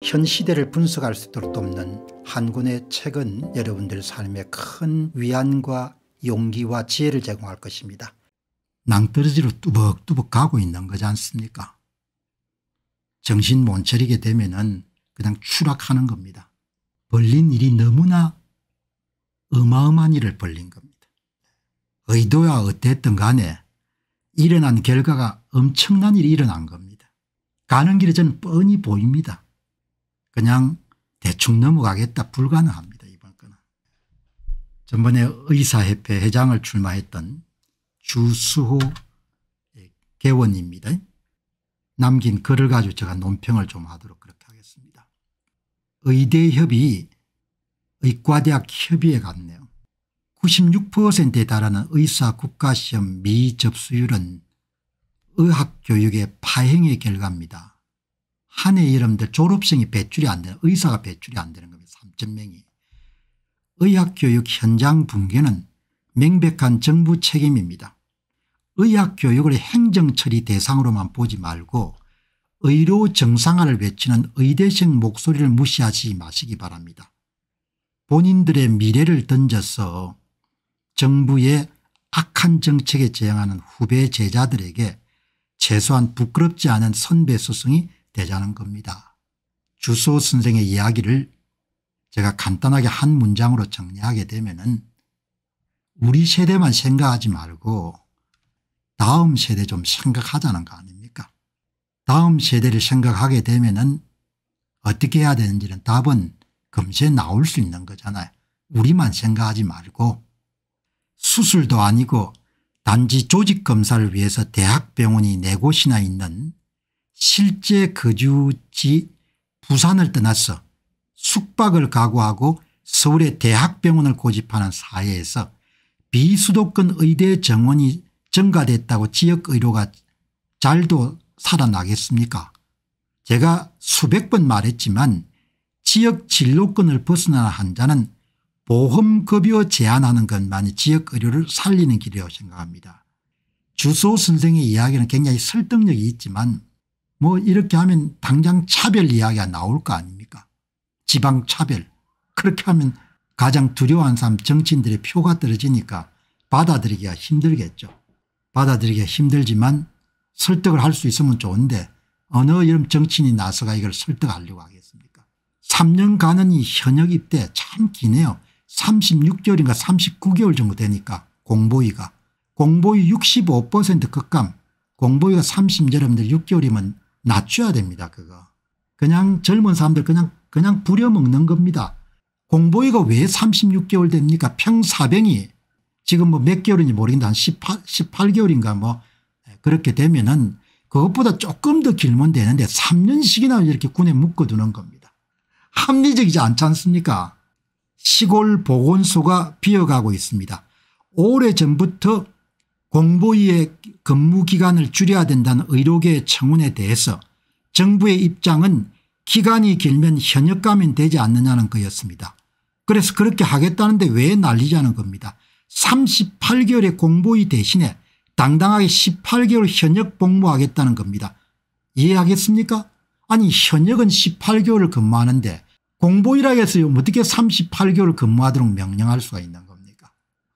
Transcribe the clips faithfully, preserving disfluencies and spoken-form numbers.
현 시대를 분석할 수 있도록 돕는 한 권의 책은 여러분들 삶에 큰 위안과 용기와 지혜를 제공할 것입니다. 낭떠러지로 뚜벅뚜벅 가고 있는 거지 않습니까? 정신 못 차리게 되면은 그냥 추락하는 겁니다. 벌린 일이 너무나 어마어마한 일을 벌린 겁니다. 의도야 어땠든 간에 일어난 결과가 엄청난 일이 일어난 겁니다. 가는 길에 저는 뻔히 보입니다. 그냥 대충 넘어가겠다 불가능합니다. 이번 건은. 전번에 의사협회 회장을 출마했던 주수호 개원입니다. 남긴 글을 가지고 제가 논평을 좀 하도록 그렇게 하겠습니다. 의대협이 의과대학 협의회 갔네요. 구십육 퍼센트에 달하는 의사 국가시험 미접수율은 의학교육의 파행의 결과입니다. 한 해 여러분들 졸업생이 배출이 안 되는 의사가 배출이 안 되는 겁니다. 삼천 명이. 의학교육 현장 붕괴는 명백한 정부 책임입니다. 의학교육을 행정처리 대상으로만 보지 말고 의료 정상화를 외치는 의대생 목소리를 무시하지 마시기 바랍니다. 본인들의 미래를 던져서 정부의 악한 정책에 저항하는 후배 제자들에게 최소한 부끄럽지 않은 선배 스승이 되자는 겁니다. 주수호 선생의 이야기를 제가 간단하게 한 문장으로 정리하게 되면은 우리 세대만 생각하지 말고 다음 세대 좀 생각하자는 거 아닙니까? 다음 세대를 생각하게 되면은 어떻게 해야 되는지는 답은 금세 나올 수 있는 거잖아요. 우리만 생각하지 말고 수술도 아니고 단지 조직검사를 위해서 대학병원이 네 곳이나 있는 실제 거주지 부산을 떠나서 숙박을 각오하고 서울의 대학병원을 고집하는 사회에서 비수도권 의대 정원이 증가됐다고 지역의료가 잘도 살아나겠습니까? 제가 수백 번 말했지만 지역 진로권을 벗어나는 환자는 보험급여 제한하는 것만이 지역의료를 살리는 길이라고 생각합니다. 주수호 선생의 이야기는 굉장히 설득력이 있지만 뭐 이렇게 하면 당장 차별 이야기가 나올 거 아닙니까? 지방차별. 그렇게 하면 가장 두려워하는 사람 정치인들의 표가 떨어지니까 받아들이기가 힘들겠죠. 받아들이기가 힘들지만 설득을 할 수 있으면 좋은데 어느 이런 정치인이 나서가 이걸 설득하려고 하겠습니까? 삼 년간은 이 현역 입대 참 기네요. 삼십육 개월인가 삼십구 개월 정도 되니까 공보위가. 공보위 육십오 퍼센트 급감. 공보위가 삼십 여러분들 육 개월이면 낮춰야 됩니다. 그거. 그냥 젊은 사람들 그냥 그냥 부려먹는 겁니다. 공보위가 왜 삼십육 개월 됩니까? 평사병이 지금 뭐 몇 개월인지 모르겠는데 한 십팔, 십팔 개월인가 뭐 그렇게 되면은 그것보다 조금 더 길면 되는데 삼 년씩이나 이렇게 군에 묶어두는 겁니다. 합리적이지 않지 않습니까? 시골 보건소가 비어가고 있습니다. 오래전부터 공보위의 근무기간을 줄여야 된다는 의료계의 청원에 대해서 정부의 입장은 기간이 길면 현역 가면 되지 않느냐는 거였습니다. 그래서 그렇게 하겠다는데 왜 난리자는 겁니다. 삼십팔 개월의 공보위 대신에 당당하게 십팔 개월 현역 복무하겠다는 겁니다. 이해하겠습니까? 아니 현역은 십팔 개월을 근무하는데 공보위라 해서 어떻게 삼십팔 개월을 근무하도록 명령할 수가 있는 겁니까?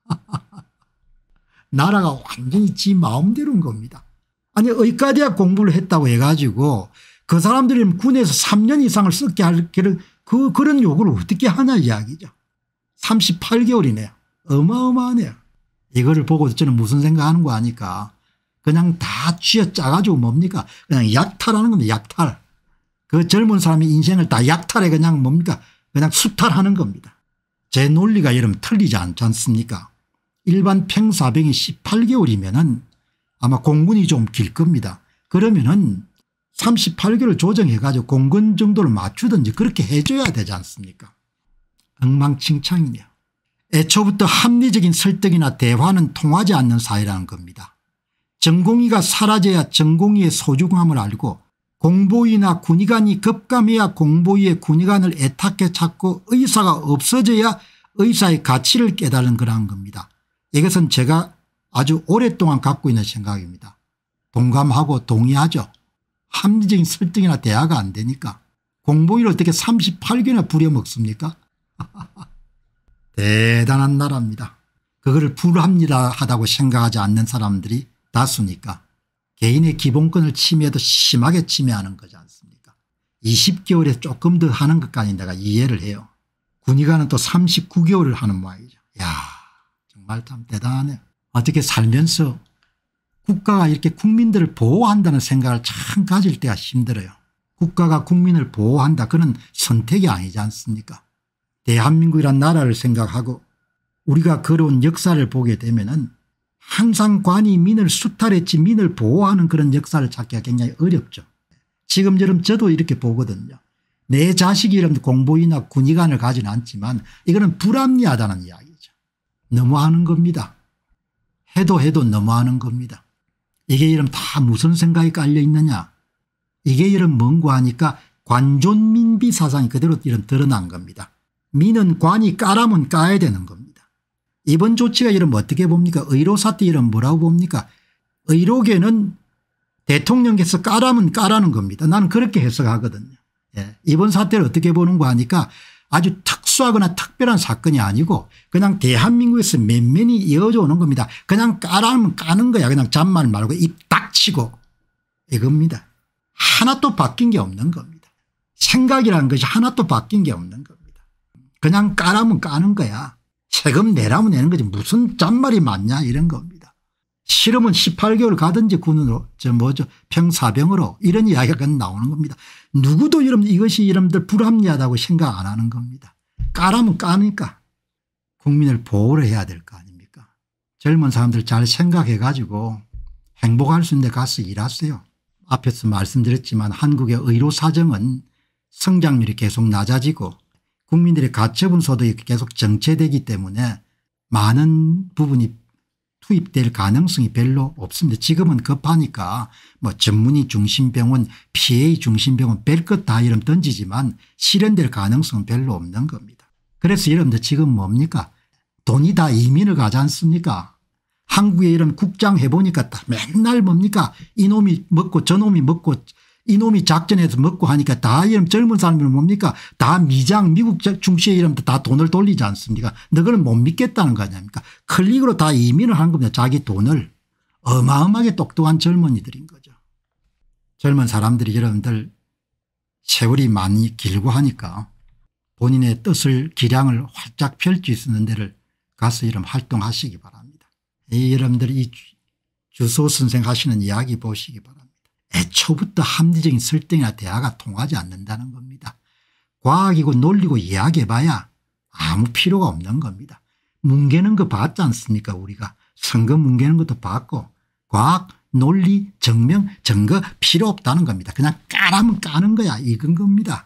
나라가 완전히 지 마음대로인 겁니다. 아니 의과대학 공부를 했다고 해가지고 그 사람들이 군에서 삼 년 이상을 썩게 할 그 그런 요구를 어떻게 하냐 이야기죠. 삼십팔 개월이네요. 어마어마하네요. 이거를 보고 저는 무슨 생각하는 거 아니까 그냥 다 쥐어짜가지고 뭡니까 그냥 약탈하는 겁니다. 약탈. 그 젊은 사람의 인생을 다 약탈해 그냥 뭡니까 그냥 수탈하는 겁니다. 제 논리가 여러분 틀리지 않지 않습니까? 일반 평사병이 십팔 개월이면은 아마 공군이 좀 길 겁니다. 그러면은 삼십팔 개월 조정해 가지고 공군 정도를 맞추든지 그렇게 해줘야 되지 않습니까? 엉망진창이네요. 애초부터 합리적인 설득이나 대화는 통하지 않는 사회라는 겁니다. 전공의가 사라져야 전공의의 소중함을 알고 공보위나 군의관이 급감해야 공보위의 군의관을 애타게 찾고 의사가 없어져야 의사의 가치를 깨달은 거라는 겁니다. 이것은 제가 아주 오랫동안 갖고 있는 생각입니다. 동감하고 동의하죠. 합리적인 설득이나 대화가 안 되니까 공보위를 어떻게 삼십팔 개나 부려먹습니까? 대단한 나라입니다. 그거를 불합리하다고 생각하지 않는 사람들이 다수니까 개인의 기본권을 침해도 심하게 침해하는 거지 않습니까? 이십 개월에 조금 더 하는 것까지 내가 이해를 해요. 군의관은 또 삼십구 개월을 하는 모양이죠. 이야, 정말 참 대단하네요. 어떻게 살면서 국가가 이렇게 국민들을 보호한다는 생각을 참 가질 때가 힘들어요. 국가가 국민을 보호한다, 그런 선택이 아니지 않습니까? 대한민국이란 나라를 생각하고 우리가 걸어온 역사를 보게 되면은 항상 관이 민을 수탈했지 민을 보호하는 그런 역사를 찾기가 굉장히 어렵죠. 지금처럼 저도 이렇게 보거든요. 내 자식이 이런 공보위나 군의관을 가지는 않지만 이거는 불합리하다는 이야기죠. 너무하는 겁니다. 해도 해도 너무하는 겁니다. 이게 이런 다 무슨 생각이 깔려 있느냐. 이게 이런 뭔고 하니까 관존민비 사상이 그대로 이런 드러난 겁니다. 민은 관이 까라면 까야 되는 겁니다. 이번 조치가 이런 어떻게 봅니까? 의로 사태 이런 뭐라고 봅니까? 의료계는 대통령께서 까라면 까라는 겁니다. 나는 그렇게 해석하거든요. 예. 이번 사태를 어떻게 보는가 하니까 아주 특수하거나 특별한 사건이 아니고 그냥 대한민국에서 맨맨이 이어져 오는 겁니다. 그냥 까라면 까는 거야. 그냥 잔말 말고 입 닥치고 이겁니다. 하나도 바뀐 게 없는 겁니다. 생각이라는 것이 하나도 바뀐 게 없는 겁니다. 그냥 까라면 까는 거야. 세금 내라면 내는 거지 무슨 잔말이 맞냐 이런 겁니다. 싫으면 십팔 개월 가든지 군으로 저 뭐죠 평사병으로 이런 이야기가 나오는 겁니다. 누구도 여러분 이것이 여러분들 불합리하다고 생각 안 하는 겁니다. 까라면 까니까 국민을 보호를 해야 될 거 아닙니까? 젊은 사람들 잘 생각해 가지고 행복할 수 있는 데 가서 일하세요. 앞에서 말씀드렸지만 한국의 의료 사정은 성장률이 계속 낮아지고 국민들의 가처분 소득이 계속 정체되기 때문에 많은 부분이 투입될 가능성이 별로 없습니다. 지금은 급하니까 뭐 전문의 중심병원 피에이 중심병원 별것 다 이름 던지지만 실현될 가능성은 별로 없는 겁니다. 그래서 여러분들 지금 뭡니까? 돈이 다 이민을 가지 않습니까? 한국에 이런 국장 해보니까 다 맨날 뭡니까? 이놈이 먹고 저놈이 먹고 이놈이 작전해서 먹고 하니까 다 이런 젊은 사람들은 뭡니까? 다 미장 미국 중시에 이러면 다 돈을 돌리지 않습니까? 너희는 못 믿겠다는 거 아닙니까? 클릭으로 다 이민을 한 겁니다. 자기 돈을. 어마어마하게 똑똑한 젊은이들인 거죠. 젊은 사람들이 여러분들 세월이 많이 길고 하니까 본인의 뜻을 기량을 활짝 펼칠 수 있는 데를 가서 이런 활동하시기 바랍니다. 이 여러분들 이 주소 선생 하시는 이야기 보시기 바랍니다. 애초부터 합리적인 설득이나 대화가 통하지 않는다는 겁니다. 과학이고 논리고 이야기해봐야 아무 필요가 없는 겁니다. 뭉개는 거 봤지 않습니까? 우리가 선거 뭉개는 것도 봤고 과학 논리 증명 증거 필요 없다는 겁니다. 그냥 까라면 까는 거야 이건 겁니다.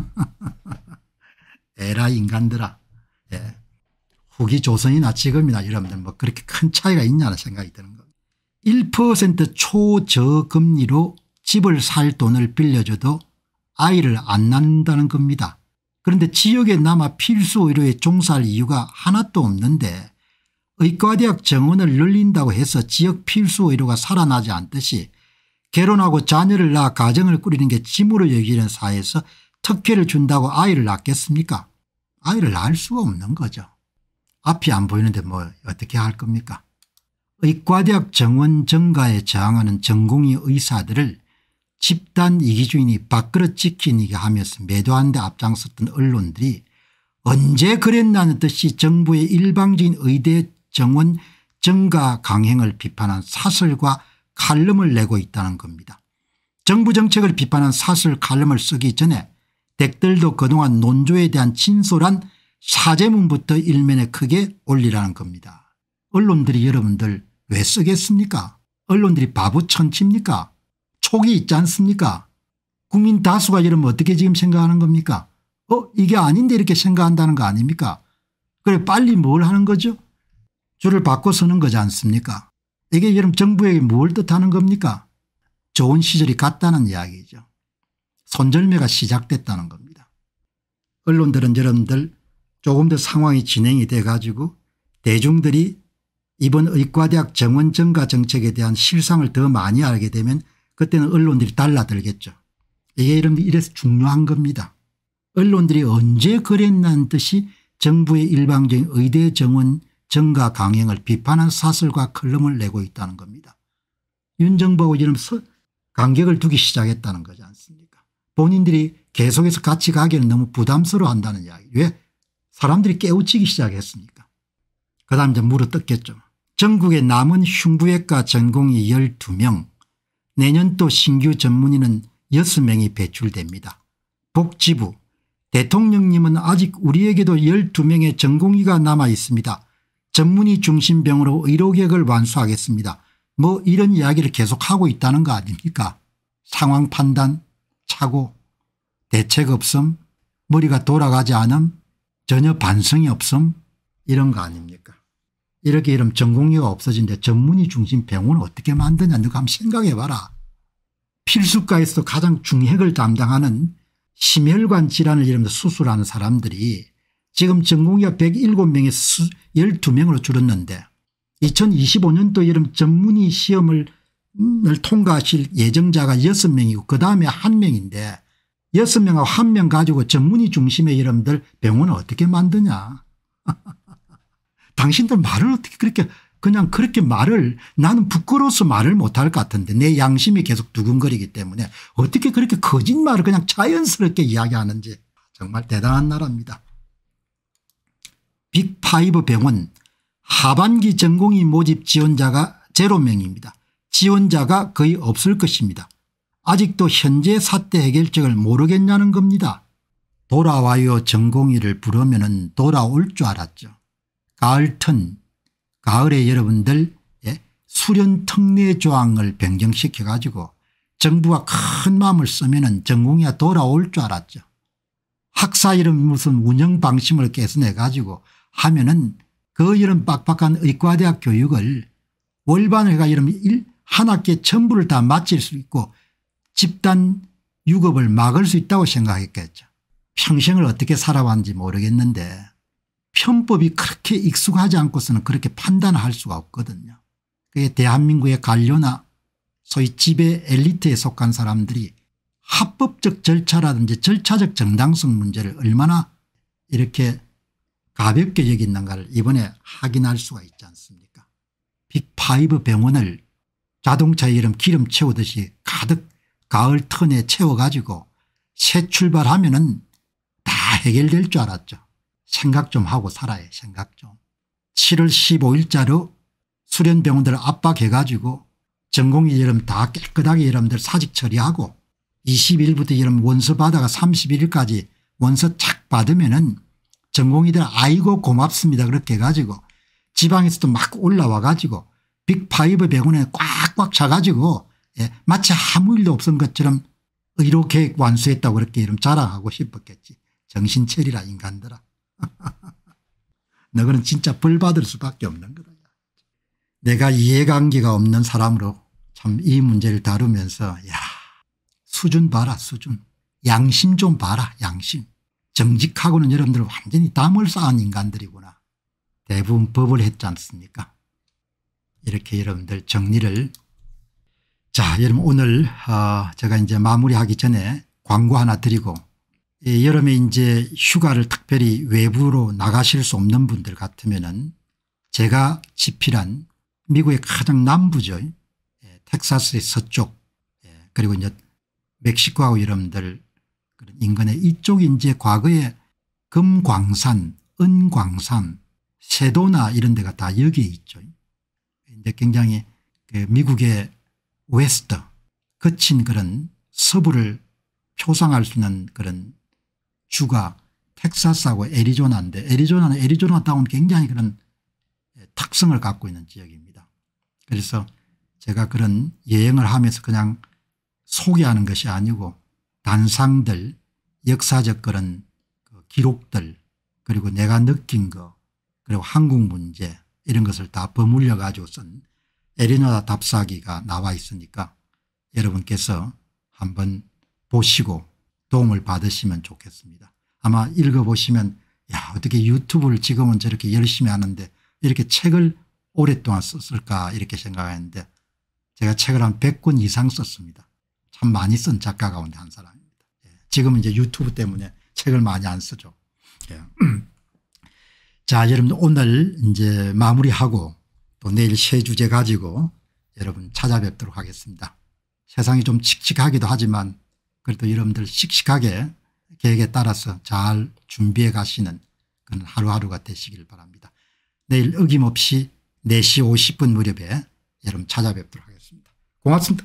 에라 인간들아. 예. 후기 조선이나 지금이나 여러분들 뭐 그렇게 큰 차이가 있냐는 생각이 드는 겁니다. 일 퍼센트 초저금리로 집을 살 돈을 빌려줘도 아이를 안 낳는다는 겁니다. 그런데 지역에 남아 필수 의료에 종사할 이유가 하나도 없는데 의과대학 정원을 늘린다고 해서 지역 필수 의료가 살아나지 않듯이 결혼하고 자녀를 낳아 가정을 꾸리는 게 짐으로 여기는 사회에서 특혜를 준다고 아이를 낳겠습니까? 아이를 낳을 수가 없는 거죠. 앞이 안 보이는데 뭐 어떻게 할 겁니까? 의과대학 정원 증가에 저항하는 전공의 의사들을 집단 이기주의니 밥그릇 지키니게 하면서 매도하는 데 앞장섰던 언론들이 언제 그랬나는 듯이 정부의 일방적인 의대 정원 증가 강행을 비판한 사설과 칼럼을 내고 있다는 겁니다. 정부 정책을 비판한 사설 칼럼을 쓰기 전에 댁들도 그동안 논조에 대한 진솔한 사죄문부터 일면에 크게 올리라는 겁니다. 언론들이 여러분들 왜 쓰겠습니까? 언론들이 바보 천치입니까? 촉이 있지 않습니까? 국민 다수가 이러면 어떻게 지금 생각하는 겁니까? 어 이게 아닌데 이렇게 생각한다는 거 아닙니까? 그래 빨리 뭘 하는 거죠? 줄을 바꿔 서는 거지 않습니까? 이게 여러분 정부에게 뭘 뜻하는 겁니까? 좋은 시절이 갔다는 이야기죠. 손절매가 시작됐다는 겁니다. 언론들은 여러분들 조금 더 상황이 진행이 돼 가지고 대중들이 이번 의과대학 정원 증가 정책에 대한 실상을 더 많이 알게 되면 그때는 언론들이 달라들겠죠. 이게 이래서 중요한 겁니다. 언론들이 언제 그랬냐는 듯이 정부의 일방적인 의대 정원 증가 강행을 비판한 사설과 칼럼을 내고 있다는 겁니다. 윤 정부하고 이런 간격을 두기 시작했다는 거지 않습니까? 본인들이 계속해서 같이 가기에는 너무 부담스러워한다는 이야기. 왜? 사람들이 깨우치기 시작했으니까. 그다음 이제 물어뜯겠죠. 전국의 남은 흉부외과 전공의 열두 명, 내년도 신규 전문의는 여섯 명이 배출됩니다. 복지부, 대통령님은 아직 우리에게도 열두 명의 전공의가 남아 있습니다. 전문의 중심 병으로 의료개혁을 완수하겠습니다. 뭐 이런 이야기를 계속하고 있다는 거 아닙니까? 상황 판단, 착오, 대책 없음, 머리가 돌아가지 않음, 전혀 반성이 없음, 이런 거 아닙니까? 이렇게 이러면 전공의가 없어진데 전문의 중심 병원을 어떻게 만드냐, 너가 한번 생각해 봐라. 필수과에서도 가장 중핵을 담당하는 심혈관 질환을 이러면서 수술하는 사람들이 지금 전공의가 백칠 명에서 열두 명으로 줄었는데 이천이십오 년도 이런 전문의 시험을 통과하실 예정자가 여섯 명이고 그다음에 한 명인데 여섯 명하고 한 명 가지고 전문의 중심의 여러분들 병원을 어떻게 만드냐. 당신들 말을 어떻게 그렇게 그냥 그렇게 말을 나는 부끄러워서 말을 못할 것 같은데 내 양심이 계속 두근거리기 때문에 어떻게 그렇게 거짓말을 그냥 자연스럽게 이야기하는지 정말 대단한 나라입니다. 빅파이브 병원 하반기 전공의 모집 지원자가 제로 명입니다. 지원자가 거의 없을 것입니다. 아직도 현재 사태 해결책을 모르겠냐는 겁니다. 돌아와요 전공의를 부르면 돌아올 줄 알았죠. 가을턴 가을에 여러분들 예? 수련 특례 조항을 변경시켜 가지고 정부가 큰 마음을 쓰면 전공의가 돌아올 줄 알았죠. 학사 이름 무슨 운영 방침을 개선해 가지고 하면은 그 이런 빡빡한 의과대학 교육을 월반회가 이런 한 학기에 전부를 다 마칠 수 있고 집단 유급을 막을 수 있다고 생각했겠죠. 평생을 어떻게 살아왔는지 모르겠는데 편법이 그렇게 익숙하지 않고서는 그렇게 판단할 수가 없거든요. 그게 대한민국의 관료나 소위 지배 엘리트에 속한 사람들이 합법적 절차라든지 절차적 정당성 문제를 얼마나 이렇게 가볍게 여기는가를 이번에 확인할 수가 있지 않습니까? 빅파이브 병원을 자동차에 이름 기름 채우듯이 가득 가을 턴에 채워가지고 새 출발하면은 다 해결될 줄 알았죠. 생각 좀 하고 살아야 생각 좀. 칠월 십오일자로 수련병원들을 압박해 가지고 전공의 여러분 다 깨끗하게 여러분들 사직 처리하고 이십일부터 여러분 원서 받아가 삼십일일까지 원서 착 받으면은 전공의들 아이고 고맙습니다 그렇게 해가지고 지방에서도 막 올라와 가지고 빅파이브 병원에 꽉꽉 차가지고 예, 마치 아무 일도 없은 것처럼 의료계획 완수했다고 그렇게 이름 자랑하고 싶었겠지. 정신차리라 인간들아. 너희는 진짜 벌 받을 수밖에 없는 거다. 내가 이해관계가 없는 사람으로 참 이 문제를 다루면서 야 수준 봐라 수준. 양심 좀 봐라 양심. 정직하고는 여러분들 완전히 담을 쌓은 인간들이구나. 대부분 법을 했지 않습니까? 이렇게 여러분들 정리를. 자 여러분 오늘 어 제가 이제 마무리하기 전에 광고 하나 드리고 예, 여름에 이제 휴가를 특별히 외부로 나가실 수 없는 분들 같으면은 제가 집필한 미국의 가장 남부죠. 예, 텍사스의 서쪽 예, 그리고 이제 멕시코하고 여러분들 인근의 이쪽이 이제 과거에 금광산, 은광산, 세도나 이런 데가 다 여기에 있죠. 이제 굉장히 그 미국의 웨스트 거친 그런 서부를 표상할 수 있는 그런 주가 텍사스하고 애리조나인데 애리조나는 애리조나다운 굉장히 그런 특성을 갖고 있는 지역입니다. 그래서 제가 그런 여행을 하면서 그냥 소개하는 것이 아니고 단상들 역사적 그런 기록들 그리고 내가 느낀 거 그리고 한국 문제 이런 것을 다 버무려 가지고 쓴 애리조나 답사기가 나와 있으니까 여러분께서 한번 보시고 도움을 받으시면 좋겠습니다. 아마 읽어보시면 야 어떻게 유튜브를 지금은 저렇게 열심히 하는데 이렇게 책을 오랫동안 썼을까 이렇게 생각했는데 제가 책을 한 백 권 이상 썼습니다. 참 많이 쓴 작가 가운데 한 사람입니다. 지금은 이제 유튜브 때문에 책을 많이 안 쓰죠. 예. 자, 여러분 오늘 이제 마무리하고 또 내일 새 주제 가지고 여러분 찾아뵙도록 하겠습니다. 세상이 좀 칙칙하기도 하지만 그래도 여러분들 씩씩하게 계획에 따라서 잘 준비해 가시는 그런 하루하루가 되시길 바랍니다. 내일 어김없이 네 시 오십 분 무렵에 여러분 찾아뵙도록 하겠습니다. 고맙습니다.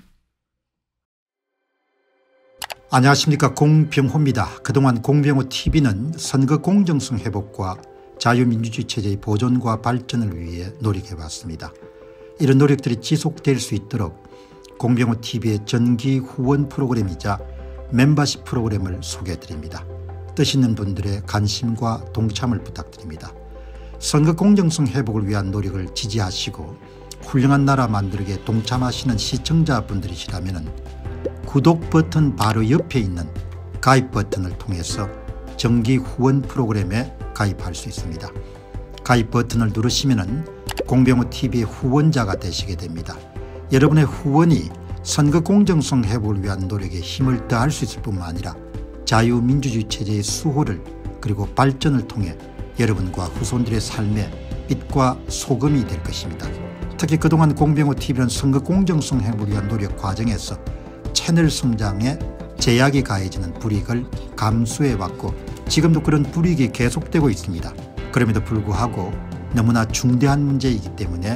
안녕하십니까, 공병호입니다. 그동안 공병호티비는 선거 공정성 회복과 자유민주주의 체제의 보존과 발전을 위해 노력해왔습니다. 이런 노력들이 지속될 수 있도록 공병호티비의 정기 후원 프로그램이자 멤버십 프로그램을 소개해드립니다. 뜻 있는 분들의 관심과 동참을 부탁드립니다. 선거 공정성 회복을 위한 노력을 지지하시고 훌륭한 나라 만들기에 동참하시는 시청자분들이시라면 구독 버튼 바로 옆에 있는 가입 버튼을 통해서 정기 후원 프로그램에 가입할 수 있습니다. 가입 버튼을 누르시면 공병호티비의 후원자가 되시게 됩니다. 여러분의 후원이 선거 공정성 회복을 위한 노력에 힘을 더할 수 있을 뿐만 아니라 자유민주주의 체제의 수호를 그리고 발전을 통해 여러분과 후손들의 삶에 빛과 소금이 될 것입니다. 특히 그동안 공병호티비는 선거 공정성 회복을 위한 노력 과정에서 채널 성장에 제약이 가해지는 불이익을 감수해왔고 지금도 그런 불이익이 계속되고 있습니다. 그럼에도 불구하고 너무나 중대한 문제이기 때문에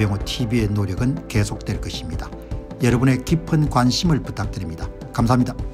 공병호티비의 노력은 계속될 것입니다. 여러분의 깊은 관심을 부탁드립니다. 감사합니다.